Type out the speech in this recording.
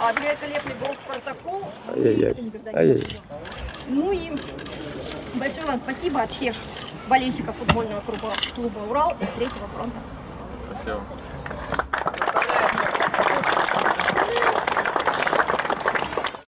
великолепный гол Спартаку. Ай-яй-яй. Ну и большое вам спасибо от всех болельщиков футбольного клуба «Урал» и Третьего фронта. Спасибо.